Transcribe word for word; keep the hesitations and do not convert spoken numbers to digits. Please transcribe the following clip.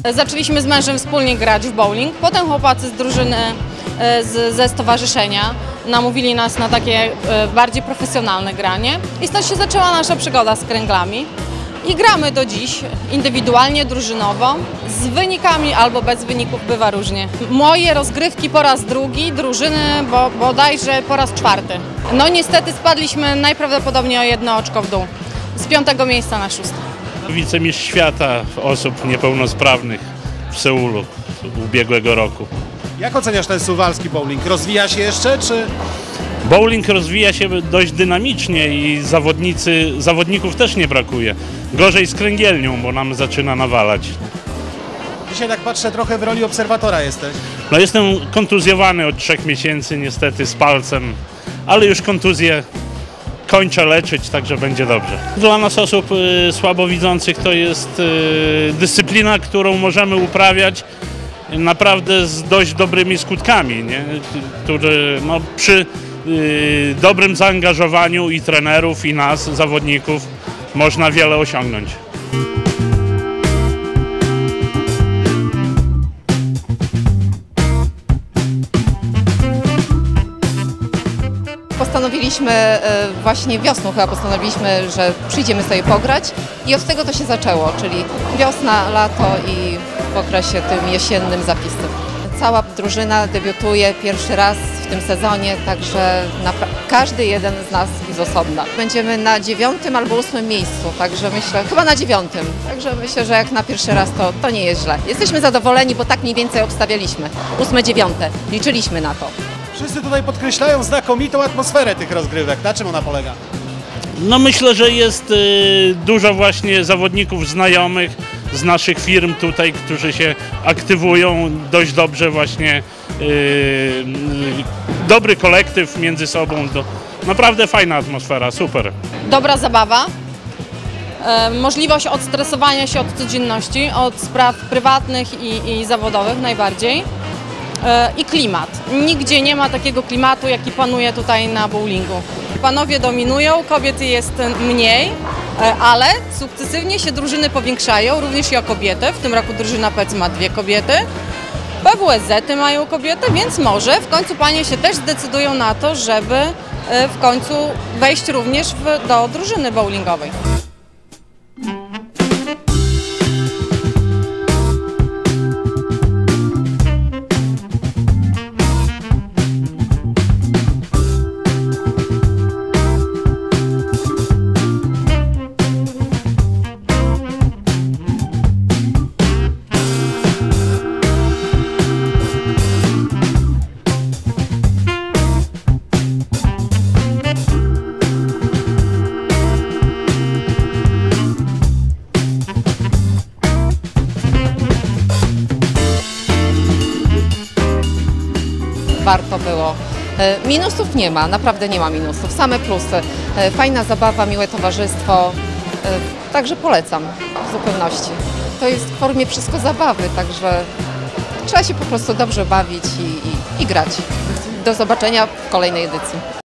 Zaczęliśmy z mężem wspólnie grać w bowling, potem chłopacy z drużyny, z, ze stowarzyszenia namówili nas na takie bardziej profesjonalne granie i stąd się zaczęła nasza przygoda z kręglami. I gramy do dziś, indywidualnie, drużynowo, z wynikami albo bez wyników, bywa różnie. Moje rozgrywki po raz drugi, drużyny bo, bodajże po raz czwarty. No niestety spadliśmy najprawdopodobniej o jedno oczko w dół, z piątego miejsca na szóste. Wicemistrz świata osób niepełnosprawnych w Seulu ubiegłego roku. Jak oceniasz ten suwalski bowling? Rozwija się jeszcze, czy...? Bowling rozwija się dość dynamicznie i zawodnicy, zawodników też nie brakuje. Gorzej z kręgielnią, bo nam zaczyna nawalać. Dzisiaj tak patrzę, trochę w roli obserwatora jesteś. No jestem kontuzjowany od trzech miesięcy niestety z palcem, ale już kontuzję kończę leczyć, także będzie dobrze. Dla nas osób y, słabowidzących to jest y, dyscyplina, którą możemy uprawiać naprawdę z dość dobrymi skutkami, nie? Które no, przy y, dobrym zaangażowaniu i trenerów, i nas, zawodników, można wiele osiągnąć. Postanowiliśmy właśnie wiosną chyba postanowiliśmy, że przyjdziemy sobie pograć i od tego to się zaczęło, czyli wiosna, lato i w okresie tym jesiennym zapisem. Cała drużyna debiutuje pierwszy raz w tym sezonie, także każdy jeden z nas z osobna. Będziemy na dziewiątym albo ósmym miejscu, także myślę, chyba na dziewiątym. Także myślę, że jak na pierwszy raz to, to nie jest źle. Jesteśmy zadowoleni, bo tak mniej więcej obstawialiśmy. Ósme, dziewiąte. Liczyliśmy na to. Wszyscy tutaj podkreślają znakomitą atmosferę tych rozgrywek. Na czym ona polega? No myślę, że jest y, dużo właśnie zawodników znajomych z naszych firm tutaj, którzy się aktywują dość dobrze właśnie. Y, y, dobry kolektyw między sobą. Do, naprawdę fajna atmosfera, super. Dobra zabawa, e, możliwość odstresowania się od codzienności, od spraw prywatnych i, i zawodowych najbardziej. I klimat. Nigdzie nie ma takiego klimatu, jaki panuje tutaj na bowlingu. Panowie dominują, kobiety jest mniej, ale sukcesywnie się drużyny powiększają, również i o kobiety. W tym roku drużyna P E C ma dwie kobiety, P W S Z-y mają kobiety, więc może w końcu panie się też zdecydują na to, żeby w końcu wejść również w, do drużyny bowlingowej. Warto było. Minusów nie ma, naprawdę nie ma minusów, same plusy. Fajna zabawa, miłe towarzystwo, także polecam w zupełności. To jest w formie wszystko zabawy, także trzeba się po prostu dobrze bawić i, i, i grać. Do zobaczenia w kolejnej edycji.